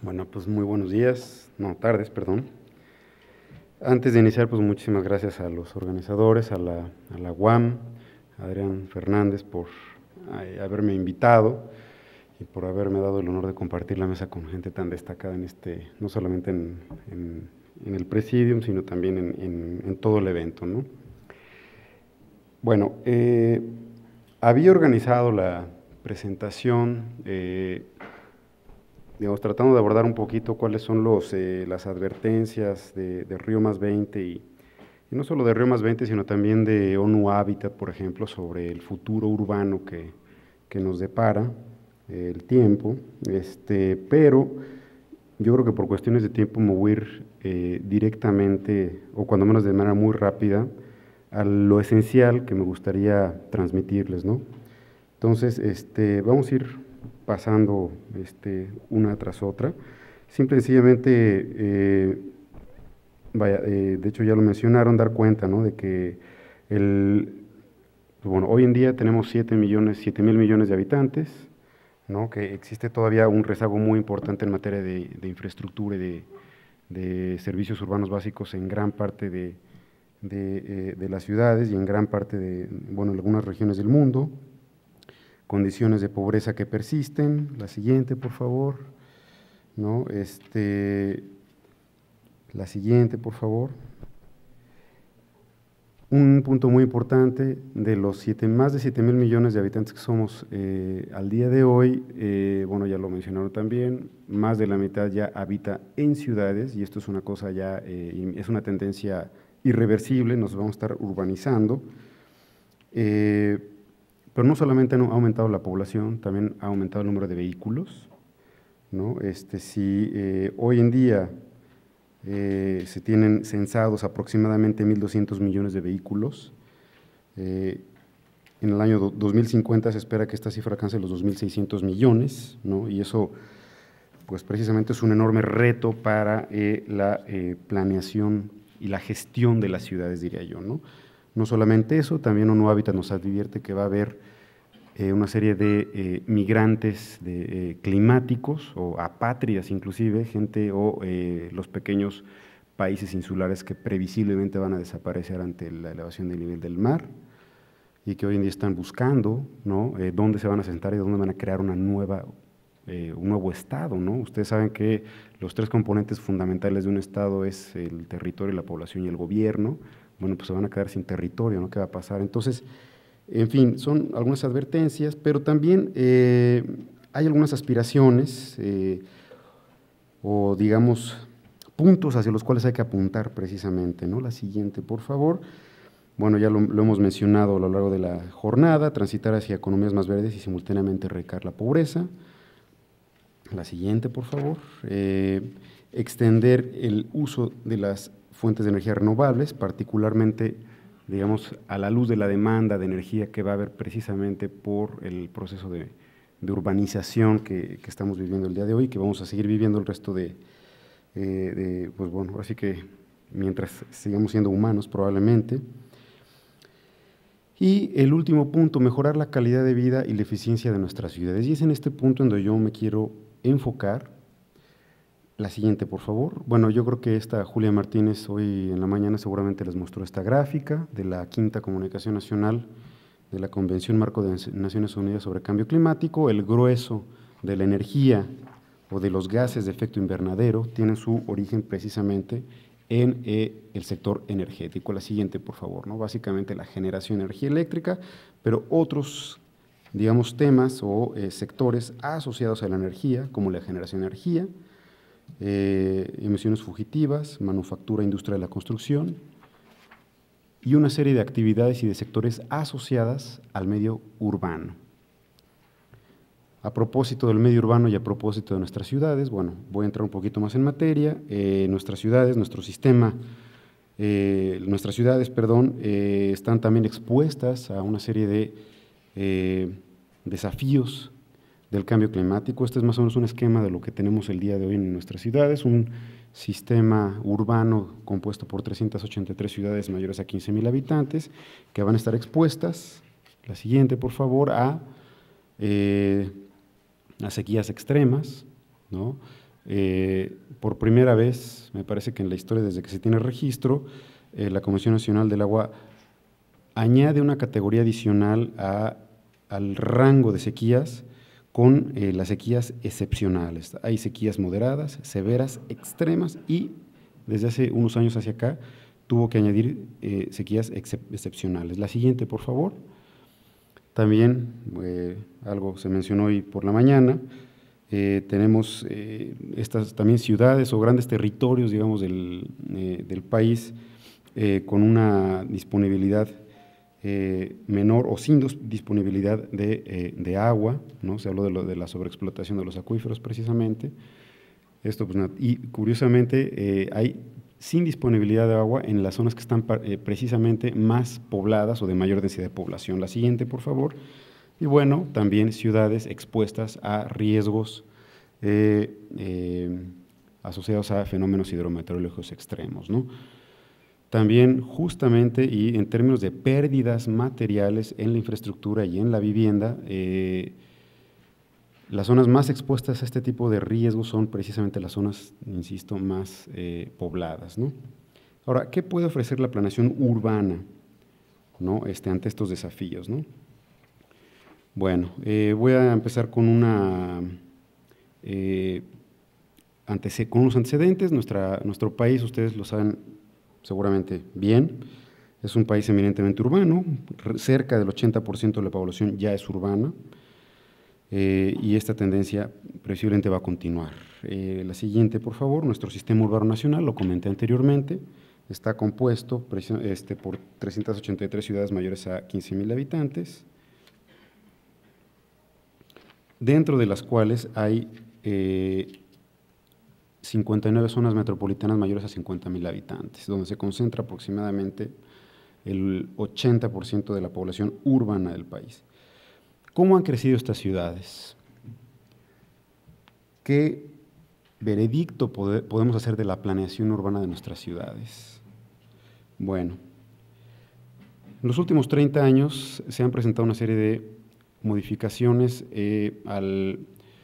Bueno, pues muy buenos días, no, tardes, perdón. Antes de iniciar, pues muchísimas gracias a los organizadores, a la UAM, a Adrián Fernández por haberme invitado y por haberme dado el honor de compartir la mesa con gente tan destacada no solamente en el Presidium, sino también en todo el evento, ¿no? Bueno, había organizado la presentación, digamos, tratando de abordar un poquito cuáles son las advertencias de Río Más 20 y no solo de Río Más 20, sino también de ONU Habitat, por ejemplo, sobre el futuro urbano que nos depara el tiempo, pero yo creo que por cuestiones de tiempo me voy a ir directamente, o cuando menos de manera muy rápida, a lo esencial que me gustaría transmitirles, ¿no? Entonces, vamos a ir pasando una tras otra. Simple y sencillamente, de hecho ya lo mencionaron, dar cuenta, ¿no?, de que bueno, hoy en día tenemos 7.000 millones de habitantes, ¿no?, que existe todavía un rezago muy importante en materia de infraestructura y de servicios urbanos básicos en gran parte de las ciudades y en gran parte bueno, en algunas regiones del mundo. Condiciones de pobreza que persisten. La siguiente, por favor, ¿no? La siguiente, por favor. Un punto muy importante, de los más de 7.000 millones de habitantes que somos al día de hoy, bueno, ya lo mencionaron también, más de la mitad ya habita en ciudades, y esto es una cosa ya, es una tendencia irreversible, nos vamos a estar urbanizando. Pero no solamente ha aumentado la población, también ha aumentado el número de vehículos, ¿no? Si hoy en día se tienen censados aproximadamente 1.200 millones de vehículos, en el año 2050 se espera que esta cifra alcance los 2.600 millones, ¿no? Y eso, pues precisamente es un enorme reto para la planeación y la gestión de las ciudades, diría yo, ¿no? No solamente eso, también ONU Habitat nos advierte que va a haber una serie de migrantes climáticos o apátridas inclusive, gente o los pequeños países insulares que previsiblemente van a desaparecer ante la elevación del nivel del mar y que hoy en día están buscando, ¿no?, dónde se van a asentar y dónde van a crear un nuevo estado, ¿no? Ustedes saben que los tres componentes fundamentales de un estado es el territorio, la población y el gobierno. Bueno, pues se van a quedar sin territorio, ¿no? ¿Qué va a pasar? Entonces, en fin, son algunas advertencias, pero también hay algunas aspiraciones o, digamos, puntos hacia los cuales hay que apuntar precisamente, ¿no? La siguiente, por favor. Bueno, ya lo hemos mencionado a lo largo de la jornada, transitar hacia economías más verdes y simultáneamente erradicar la pobreza. La siguiente, por favor. Extender el uso de las fuentes de energía renovables, particularmente, digamos, a la luz de la demanda de energía que va a haber precisamente por el proceso de urbanización que estamos viviendo el día de hoy, que vamos a seguir viviendo el resto pues bueno, así que mientras sigamos siendo humanos probablemente. Y el último punto, mejorar la calidad de vida y la eficiencia de nuestras ciudades. Y es en este punto en donde yo me quiero enfocar. La siguiente, por favor. Bueno, yo creo que Julia Martínez hoy en la mañana seguramente les mostró esta gráfica de la Quinta Comunicación Nacional de la Convención Marco de Naciones Unidas sobre Cambio Climático. El grueso de la energía o de los gases de efecto invernadero tienen su origen precisamente en el sector energético. La siguiente, por favor, ¿no? Básicamente la generación de energía eléctrica, pero otros, digamos, temas o sectores asociados a la energía, como la generación de energía, emisiones fugitivas, manufactura, industria de la construcción y una serie de actividades y de sectores asociadas al medio urbano. A propósito del medio urbano y a propósito de nuestras ciudades, bueno, voy a entrar un poquito más en materia. Nuestras ciudades, nuestro sistema, nuestras ciudades, perdón, están también expuestas a una serie de desafíos del cambio climático. Este es más o menos un esquema de lo que tenemos el día de hoy en nuestras ciudades, un sistema urbano compuesto por 383 ciudades mayores a 15.000 habitantes que van a estar expuestas, la siguiente por favor, a sequías extremas, ¿no? Por primera vez, me parece que en la historia, desde que se tiene registro, la Comisión Nacional del Agua añade una categoría adicional al rango de sequías con las sequías excepcionales. Hay sequías moderadas, severas, extremas y desde hace unos años hacia acá tuvo que añadir sequías excepcionales. La siguiente, por favor. También, algo se mencionó hoy por la mañana, tenemos estas también ciudades o grandes territorios, digamos, del país con una disponibilidad menor o sin disponibilidad de agua, ¿no? Se habló de la sobreexplotación de los acuíferos precisamente. Esto, pues, y curiosamente hay sin disponibilidad de agua en las zonas que están precisamente más pobladas o de mayor densidad de población. La siguiente, por favor. Y bueno, también ciudades expuestas a riesgos asociados a fenómenos hidrometeorológicos extremos, ¿no? También justamente y en términos de pérdidas materiales en la infraestructura y en la vivienda, las zonas más expuestas a este tipo de riesgos son precisamente las zonas, insisto, más pobladas, ¿no? Ahora, ¿qué puede ofrecer la planeación urbana, ¿no? Ante estos desafíos, ¿no? Bueno, voy a empezar con con unos antecedentes. Nuestro país, ustedes lo saben seguramente bien, es un país eminentemente urbano, cerca del 80% de la población ya es urbana, y esta tendencia previsiblemente va a continuar. La siguiente, por favor. Nuestro sistema urbano nacional, lo comenté anteriormente, está compuesto por 383 ciudades mayores a 15,000 habitantes, dentro de las cuales hay 59 zonas metropolitanas mayores a 50,000 habitantes, donde se concentra aproximadamente el 80% de la población urbana del país. ¿Cómo han crecido estas ciudades? ¿Qué veredicto podemos hacer de la planeación urbana de nuestras ciudades? Bueno, en los últimos 30 años se han presentado una serie de modificaciones al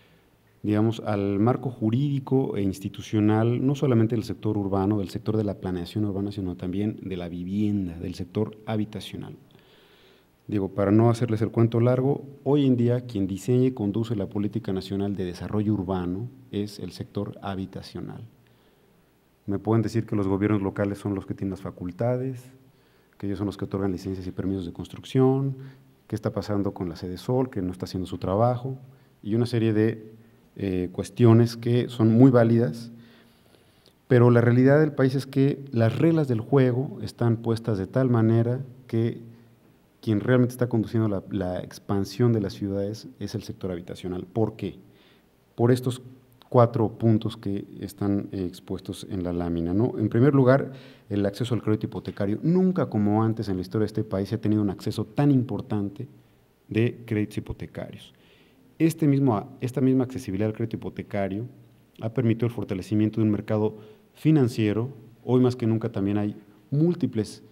marco jurídico e institucional, no solamente del sector urbano, del sector de la planeación urbana, sino también de la vivienda, del sector habitacional. Digo, para no hacerles el cuento largo, hoy en día quien diseña y conduce la Política Nacional de Desarrollo Urbano es el sector habitacional. Me pueden decir que los gobiernos locales son los que tienen las facultades, que ellos son los que otorgan licencias y permisos de construcción, qué está pasando con la Sedesol, que no está haciendo su trabajo, y una serie de cuestiones que son muy válidas, pero la realidad del país es que las reglas del juego están puestas de tal manera que quien realmente está conduciendo la expansión de las ciudades es el sector habitacional. ¿Por qué? Por estos 4 puntos que están expuestos en la lámina, ¿no? En primer lugar, el acceso al crédito hipotecario. Nunca como antes en la historia de este país se ha tenido un acceso tan importante de créditos hipotecarios. Esta misma accesibilidad al crédito hipotecario ha permitido el fortalecimiento de un mercado financiero. Hoy más que nunca también hay múltiples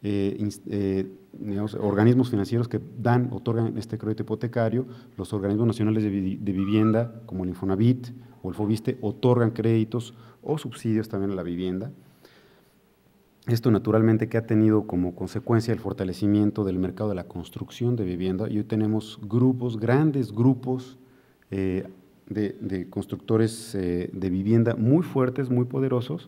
organismos financieros que otorgan este crédito hipotecario. Los organismos nacionales de vivienda, como el Infonavit o el Fobiste, otorgan créditos o subsidios también a la vivienda. Esto naturalmente que ha tenido como consecuencia el fortalecimiento del mercado de la construcción de vivienda, y hoy tenemos grandes grupos de constructores de vivienda muy fuertes, muy poderosos.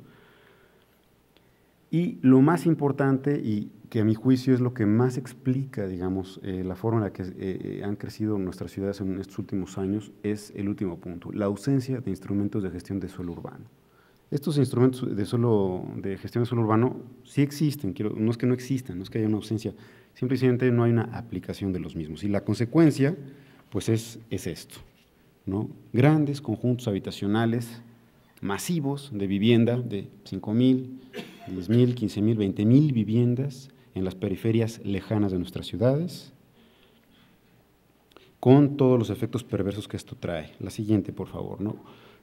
Y lo más importante, y que a mi juicio es lo que más explica, digamos, la forma en la que han crecido nuestras ciudades en estos últimos años, es el último punto: la ausencia de instrumentos de gestión de suelo urbano. Estos instrumentos de gestión de suelo urbano sí existen, no es que no existan, no es que haya una ausencia, simplemente no hay una aplicación de los mismos. Y la consecuencia, pues es esto, ¿no? Grandes conjuntos habitacionales masivos de vivienda de 5,000, 10,000, 15,000, 20,000 viviendas en las periferias lejanas de nuestras ciudades, con todos los efectos perversos que esto trae. La siguiente, por favor, ¿no?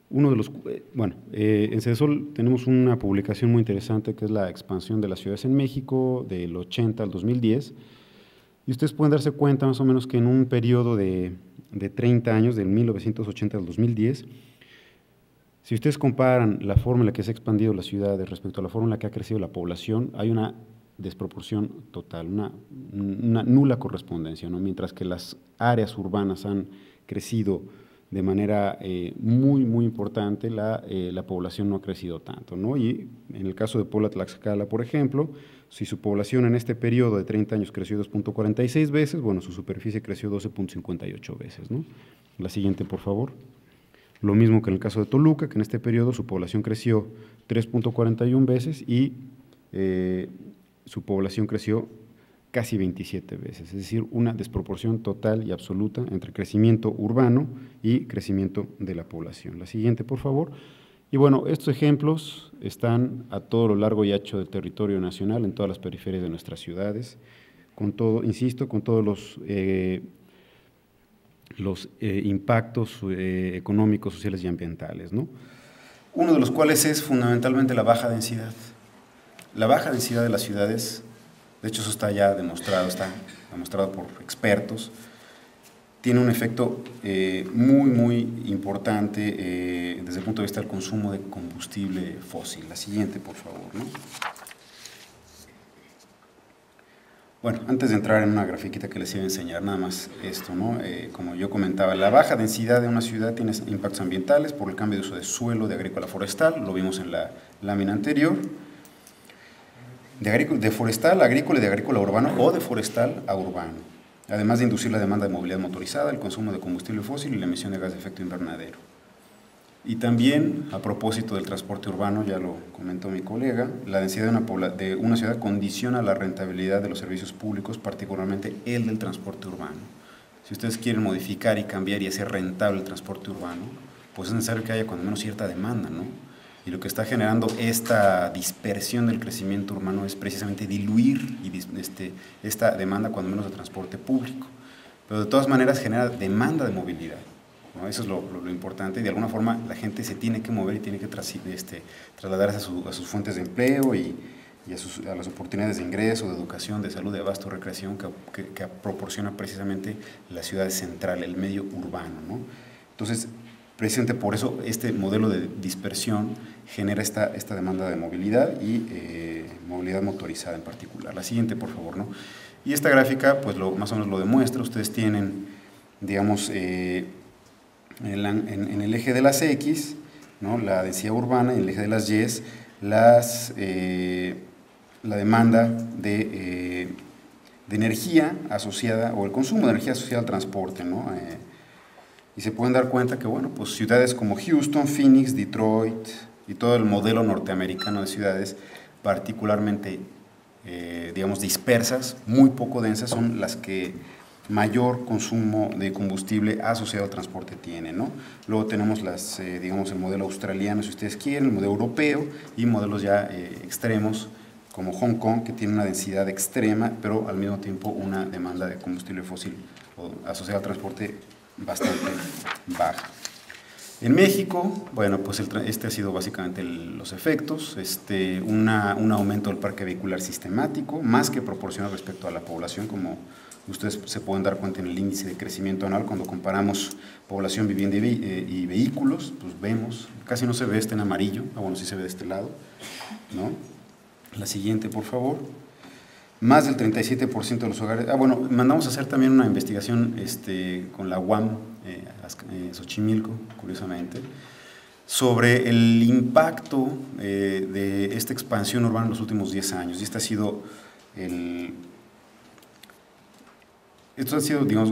En Sedesol tenemos una publicación muy interesante que es la expansión de las ciudades en México del 80 al 2010, y ustedes pueden darse cuenta más o menos que en un periodo de 30 años, del 1980 al 2010, Si ustedes comparan la forma en la que se ha expandido la ciudad respecto a la forma en la que ha crecido la población, hay una desproporción total, una nula correspondencia, ¿no? Mientras que las áreas urbanas han crecido de manera muy importante, la población no ha crecido tanto, ¿no? Y en el caso de Puebla Tlaxcala, por ejemplo, si su población en este periodo de 30 años creció 2.46 veces, bueno, su superficie creció 12.58 veces, ¿no? La siguiente, por favor. Lo mismo que en el caso de Toluca, que en este periodo su población creció 3.41 veces y su población creció casi 27 veces, es decir, una desproporción total y absoluta entre crecimiento urbano y crecimiento de la población. La siguiente, por favor. Y bueno, estos ejemplos están a todo lo largo y ancho del territorio nacional, en todas las periferias de nuestras ciudades, con todo, insisto, con todos los impactos económicos, sociales y ambientales, ¿no? Uno de los cuales es fundamentalmente la baja densidad. La baja densidad de las ciudades, de hecho eso está demostrado por expertos, tiene un efecto muy importante desde el punto de vista del consumo de combustible fósil. La siguiente, por favor, ¿no? Bueno, antes de entrar en una grafiquita que les iba a enseñar, nada más esto, ¿no? Como yo comentaba, la baja densidad de una ciudad tiene impactos ambientales por el cambio de uso de suelo, de agrícola forestal, lo vimos en la lámina anterior, de forestal a agrícola y de agrícola a urbano o de forestal a urbano, además de inducir la demanda de movilidad motorizada, el consumo de combustible fósil y la emisión de gas de efecto invernadero. Y también, a propósito del transporte urbano, ya lo comentó mi colega, la densidad de una ciudad condiciona la rentabilidad de los servicios públicos, particularmente el del transporte urbano. Si ustedes quieren modificar y cambiar y hacer rentable el transporte urbano, pues es necesario que haya cuando menos cierta demanda, ¿no? Y lo que está generando esta dispersión del crecimiento urbano es precisamente diluir esta demanda cuando menos de transporte público. Pero de todas maneras genera demanda de movilidad, ¿no? Eso es lo importante, y de alguna forma la gente se tiene que mover y tiene que trasladarse a sus fuentes de empleo y a las oportunidades de ingreso, de educación, de salud, de abasto, recreación que proporciona precisamente la ciudad central, el medio urbano, ¿no? Entonces, precisamente por eso este modelo de dispersión genera esta demanda de movilidad y movilidad motorizada en particular. La siguiente, por favor, ¿no? Y esta gráfica, pues más o menos lo demuestra. Ustedes tienen, digamos, en el eje de las X, ¿no?, la densidad urbana, y en el eje de las Y, la demanda de energía asociada, o el consumo de energía asociada al transporte, ¿no? Y se pueden dar cuenta que, bueno, pues ciudades como Houston, Phoenix, Detroit y todo el modelo norteamericano de ciudades particularmente, digamos, dispersas, muy poco densas, son las que mayor consumo de combustible asociado al transporte tiene, ¿no? Luego tenemos digamos, el modelo australiano, si ustedes quieren, el modelo europeo y modelos ya extremos como Hong Kong, que tiene una densidad extrema, pero al mismo tiempo una demanda de combustible fósil asociado al transporte bastante baja. En México, bueno, pues ha sido básicamente los efectos, un aumento del parque vehicular sistemático, más que proporcional respecto a la población, como ustedes se pueden dar cuenta en el índice de crecimiento anual. Cuando comparamos población, vivienda y vehículos, pues vemos, casi no se ve en amarillo, bueno, sí se ve de este lado, ¿no? La siguiente, por favor. Más del 37% de los hogares. Bueno, mandamos a hacer también una investigación con la UAM, Xochimilco, curiosamente, sobre el impacto de esta expansión urbana en los últimos 10 años. Y estos han sido, digamos,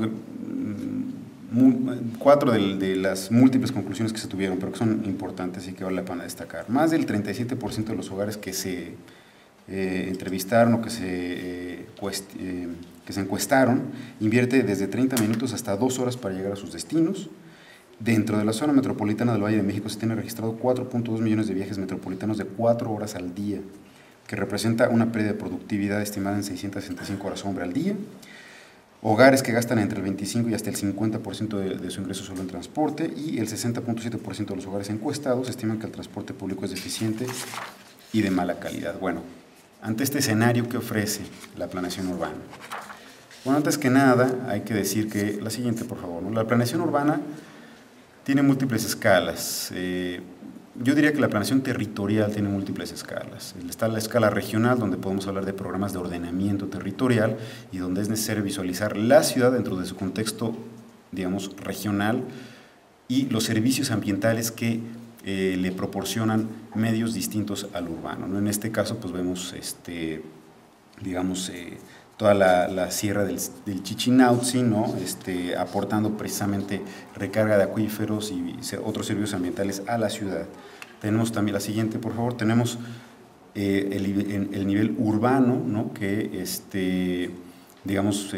4 de las múltiples conclusiones que se tuvieron, pero que son importantes y que vale la pena destacar. Más del 37% de los hogares que se entrevistaron o que se encuestaron invierte desde 30 minutos hasta 2 horas para llegar a sus destinos. Dentro de la zona metropolitana del Valle de México se tiene registrado 4.2 millones de viajes metropolitanos de 4 horas al día, que representa una pérdida de productividad estimada en 665 horas hombre al día. Hogares que gastan entre el 25 y hasta el 50% de su ingreso solo en transporte, y el 60.7% de los hogares encuestados estiman que el transporte público es deficiente y de mala calidad. Bueno, ante este escenario, ¿qué ofrece la planeación urbana? Bueno, antes que nada, hay que decir que, la siguiente, por favor, ¿no? La planeación urbana tiene múltiples escalas. yo diría que la planeación territorial tiene múltiples escalas. Está la escala regional, donde podemos hablar de programas de ordenamiento territorial y donde es necesario visualizar la ciudad dentro de su contexto, digamos, regional y los servicios ambientales que le proporcionan medios distintos al urbano, ¿no? En este caso, pues vemos, digamos, toda la sierra del Chichinautzin, ¿no? Aportando precisamente recarga de acuíferos y otros servicios ambientales a la ciudad. Tenemos también la siguiente, por favor, tenemos el nivel urbano, ¿no? Que, digamos,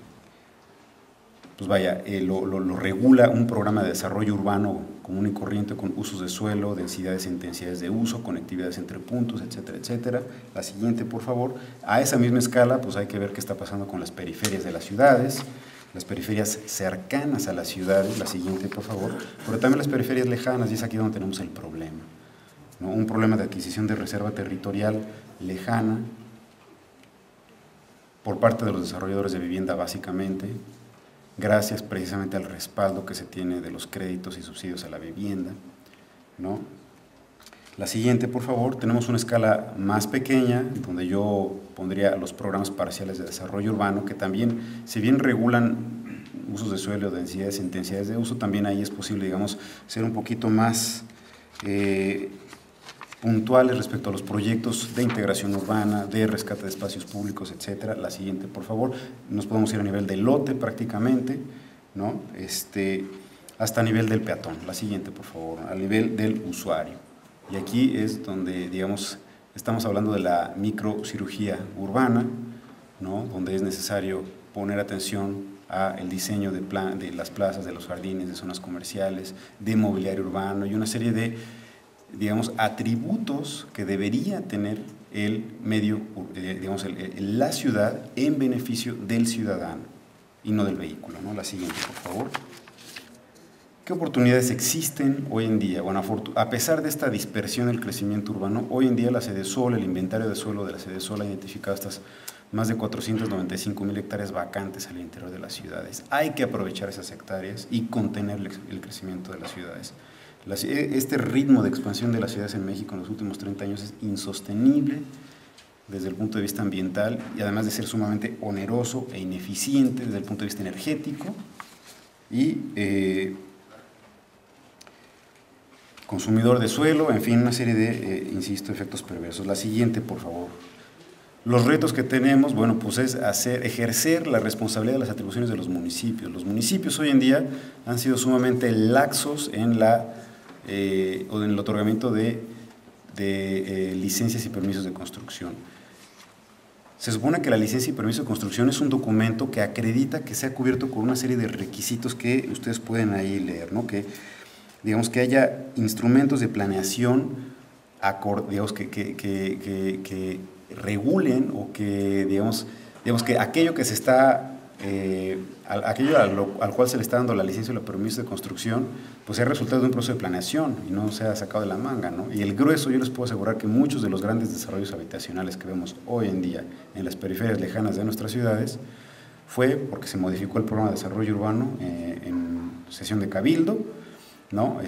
pues vaya, lo regula un programa de desarrollo urbano común y corriente con usos de suelo, densidades e intensidades de uso, conectividades entre puntos, etcétera, etcétera. La siguiente, por favor. A esa misma escala, pues hay que ver qué está pasando con las periferias de las ciudades, las periferias cercanas a las ciudades, la siguiente, por favor, pero también las periferias lejanas, y es aquí donde tenemos el problema, ¿no? Un problema de adquisición de reserva territorial lejana por parte de los desarrolladores de vivienda, básicamente, gracias precisamente al respaldo que se tiene de los créditos y subsidios a la vivienda, ¿no? La siguiente, por favor, tenemos una escala más pequeña, donde yo pondría los programas parciales de desarrollo urbano, que también, si bien regulan usos de suelo, densidades e intensidades de uso, también ahí es posible, digamos, ser un poquito más puntuales respecto a los proyectos de integración urbana, de rescate de espacios públicos, etcétera. La siguiente, por favor. Nos podemos ir a nivel de lote prácticamente, ¿no? Hasta nivel del peatón. La siguiente, por favor, a nivel del usuario. Y aquí es donde, digamos, estamos hablando de la microcirugía urbana, ¿no? Donde es necesario poner atención al diseño de las plazas, de los jardines, de zonas comerciales, de mobiliario urbano y una serie de, digamos, atributos que debería tener el medio, digamos, la ciudad en beneficio del ciudadano y no del vehículo, ¿no? La siguiente, por favor. ¿Qué oportunidades existen hoy en día? Bueno, a pesar de esta dispersión del crecimiento urbano, hoy en día la Sedesol, el inventario de suelo de la Sedesol ha identificado estas más de 495,000 hectáreas vacantes al interior de las ciudades. Hay que aprovechar esas hectáreas y contener el crecimiento de las ciudades. Este ritmo de expansión de las ciudades en México en los últimos 30 años es insostenible desde el punto de vista ambiental y además de ser sumamente oneroso e ineficiente desde el punto de vista energético y consumidor de suelo, en fin, una serie de, insisto, efectos perversos. La siguiente, por favor. Los retos que tenemos, bueno, pues es ejercer la responsabilidad de las atribuciones de los municipios. Los municipios hoy en día han sido sumamente laxos en o en el otorgamiento de licencias y permisos de construcción. Se supone que la licencia y permiso de construcción es un documento que acredita que se ha cubierto con una serie de requisitos que ustedes pueden ahí leer, ¿no? Que, digamos, que haya instrumentos de planeación, digamos, que regulen o que, digamos que aquello que se está, aquello al cual se le está dando la licencia o el permiso de construcción, pues sea resultado de un proceso de planeación y no sea sacado de la manga, ¿no? Y el grueso, yo les puedo asegurar que muchos de los grandes desarrollos habitacionales que vemos hoy en día en las periferias lejanas de nuestras ciudades fue porque se modificó el programa de desarrollo urbano en sesión de cabildo, ¿no?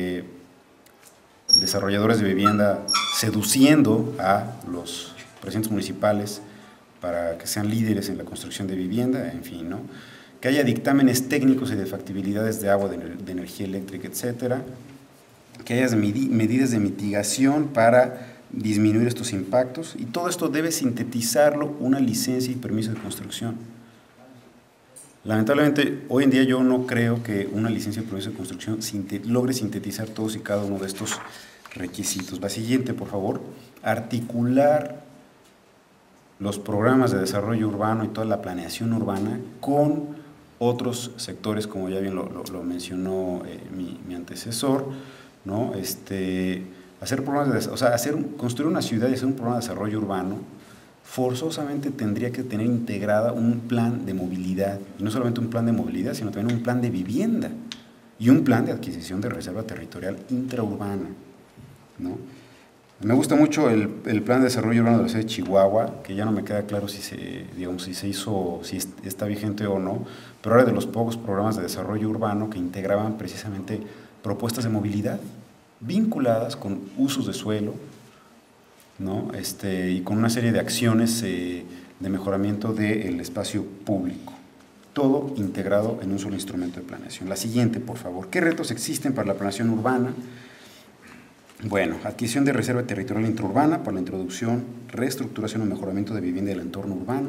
Desarrolladores de vivienda seduciendo a los presidentes municipales para que sean líderes en la construcción de vivienda, en fin, ¿no? Que haya dictámenes técnicos y de factibilidades de agua, de energía eléctrica, etcétera, que haya medidas de mitigación para disminuir estos impactos, y todo esto debe sintetizarlo una licencia y permiso de construcción. Lamentablemente, hoy en día yo no creo que una licencia y permiso de construcción logre sintetizar todos y cada uno de estos requisitos. La siguiente, por favor. Articular los programas de desarrollo urbano y toda la planeación urbana con otros sectores, como ya bien lo mencionó mi antecesor, ¿no? Hacer programas construir una ciudad y hacer un programa de desarrollo urbano forzosamente tendría que tener integrada un plan de movilidad, y no solamente un plan de movilidad, sino también un plan de vivienda y un plan de adquisición de reserva territorial intraurbana, ¿no? Me gusta mucho el plan de desarrollo urbano de la ciudad de Chihuahua, que ya no me queda claro si se hizo, si está vigente o no, pero era de los pocos programas de desarrollo urbano que integraban precisamente propuestas de movilidad, vinculadas con usos de suelo, ¿no? Y con una serie de acciones de mejoramiento del espacio público. Todo integrado en un solo instrumento de planeación. La siguiente, por favor. ¿Qué retos existen para la planeación urbana? Bueno, adquisición de reserva territorial intraurbana para la introducción, reestructuración o mejoramiento de vivienda del entorno urbano,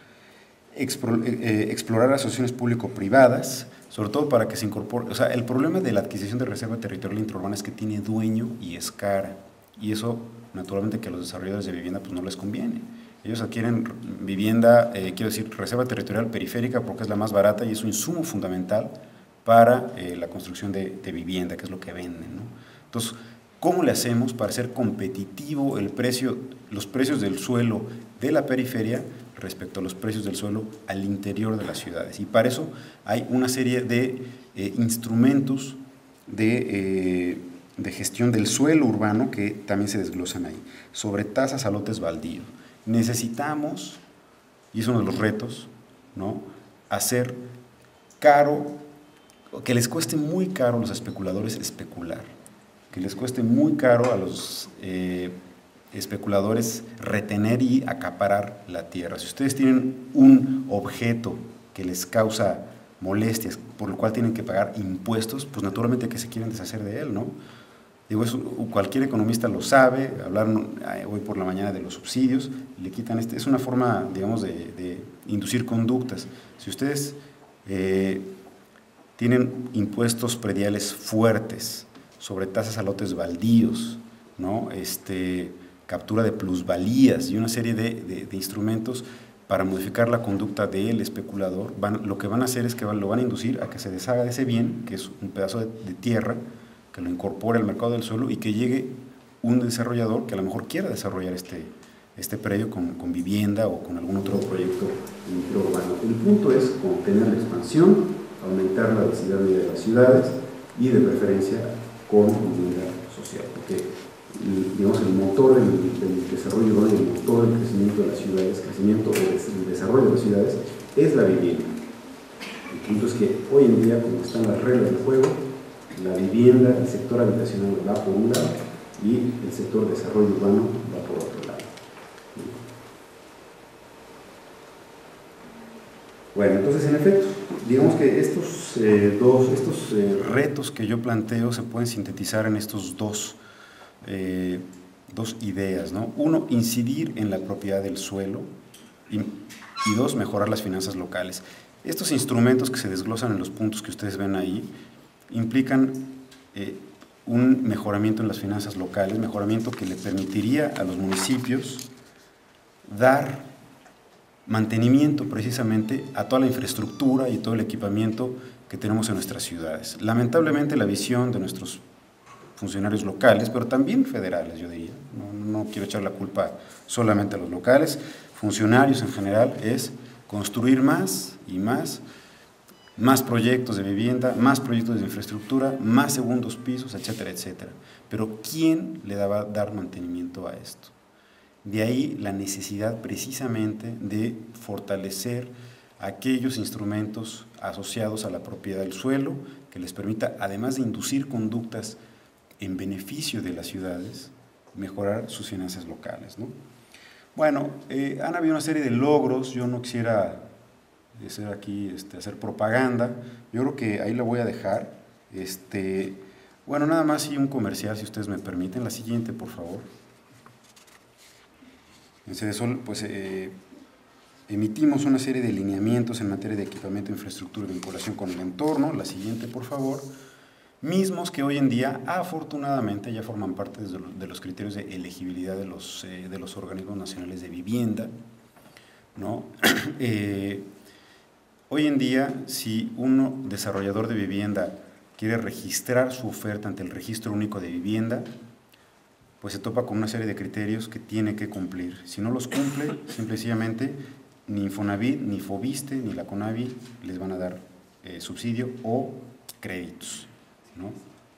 explorar asociaciones público-privadas, sobre todo para que se incorpore. O sea, el problema de la adquisición de reserva territorial intraurbana es que tiene dueño y es cara, y eso naturalmente que a los desarrolladores de vivienda pues no les conviene. Ellos adquieren vivienda, quiero decir, reserva territorial periférica porque es la más barata y es un insumo fundamental para la construcción de vivienda, que es lo que venden, ¿no? Entonces, ¿cómo le hacemos para hacer competitivo el precio, los precios del suelo de la periferia respecto a los precios del suelo al interior de las ciudades? Y para eso hay una serie de instrumentos de gestión del suelo urbano que también se desglosan ahí, sobre tasas a lotes baldíos. Necesitamos, y es uno de los retos, ¿no?, hacer caro, que les cueste muy caro a los especuladores especular, que les cueste muy caro a los especuladores retener y acaparar la tierra. Si ustedes tienen un objeto que les causa molestias, por el cual tienen que pagar impuestos, pues naturalmente que se quieren deshacer de él, ¿no? Digo, eso cualquier economista lo sabe. Hablaron hoy por la mañana de los subsidios, le quitan es una forma, digamos, de inducir conductas. Si ustedes tienen impuestos prediales fuertes sobre tasas a lotes baldíos, ¿no?, captura de plusvalías y una serie de instrumentos para modificar la conducta del especulador, lo que van a hacer es que lo van a inducir a que se deshaga de ese bien, que es un pedazo de tierra, que lo incorpore al mercado del suelo y que llegue un desarrollador que a lo mejor quiera desarrollar este predio con vivienda o con algún otro proyecto urbano. El punto es contener la expansión, aumentar la densidad media de las ciudades y de preferencia con vivienda social, porque digamos el motor del desarrollo urbano y el motor del crecimiento de las ciudades, crecimiento o el desarrollo de las ciudades es la vivienda. El punto es que hoy en día, como están las reglas del juego, la vivienda, el sector habitacional va por un lado y el sector desarrollo urbano va por otro lado. Bueno, entonces en efecto, digamos que estos retos que yo planteo se pueden sintetizar en estos dos ideas, ¿no? Uno, incidir en la propiedad del suelo y dos, mejorar las finanzas locales. Estos instrumentos que se desglosan en los puntos que ustedes ven ahí implican un mejoramiento en las finanzas locales, mejoramiento que le permitiría a los municipios dar mantenimiento precisamente a toda la infraestructura y todo el equipamiento que tenemos en nuestras ciudades. Lamentablemente la visión de nuestros funcionarios locales, pero también federales, yo diría, no quiero echar la culpa solamente a los locales, funcionarios en general, es construir más y más proyectos de vivienda, más proyectos de infraestructura, más segundos pisos, etcétera, etcétera. Pero ¿quién le va a dar mantenimiento a esto? De ahí la necesidad precisamente de fortalecer aquellos instrumentos asociados a la propiedad del suelo que les permita, además de inducir conductas en beneficio de las ciudades, mejorar sus finanzas locales, ¿no? Bueno, han habido una serie de logros. Yo no quisiera hacer propaganda. Yo creo que ahí la voy a dejar. Bueno, nada más y un comercial, si ustedes me permiten. La siguiente, por favor. En Cedesol, pues, emitimos una serie de lineamientos en materia de equipamiento, infraestructura y vinculación con el entorno. La siguiente, por favor. Mismos que hoy en día, afortunadamente, ya forman parte de los criterios de elegibilidad de los organismos nacionales de vivienda, ¿no? Hoy en día, si un desarrollador de vivienda quiere registrar su oferta ante el Registro Único de Vivienda, pues se topa con una serie de criterios que tiene que cumplir. Si no los cumple, simple y sencillamente, ni Infonavit, ni Fobiste, ni la Conavi les van a dar subsidio o créditos, ¿no?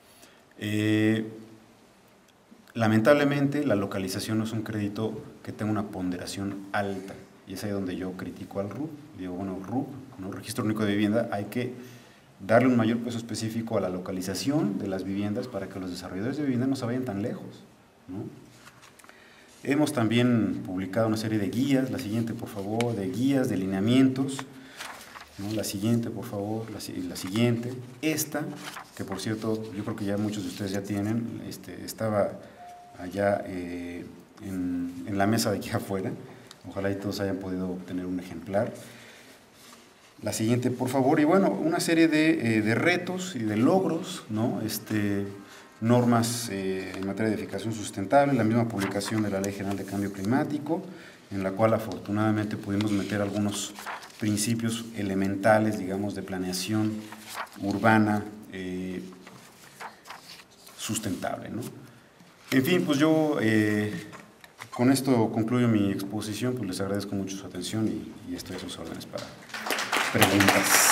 Lamentablemente, la localización no es un crédito que tenga una ponderación alta, y es ahí donde yo critico al RUP. Digo, bueno, RUP, ¿no?, Registro Único de Vivienda, hay que darle un mayor peso específico a la localización de las viviendas para que los desarrolladores de vivienda no se vayan tan lejos, ¿no? Hemos también publicado una serie de guías, la siguiente por favor, de guías, de lineamientos, ¿no? La siguiente por favor, la siguiente, esta, que por cierto yo creo que ya muchos de ustedes ya tienen, estaba allá en la mesa de aquí afuera, ojalá y todos hayan podido obtener un ejemplar. La siguiente, por favor, y bueno, una serie de retos y de logros, ¿no? Normas en materia de edificación sustentable, la misma publicación de la Ley General de Cambio Climático, en la cual afortunadamente pudimos meter algunos principios elementales, digamos, de planeación urbana sustentable, ¿no? En fin, pues yo con esto concluyo mi exposición, pues les agradezco mucho su atención y estoy a sus órdenes para preguntas.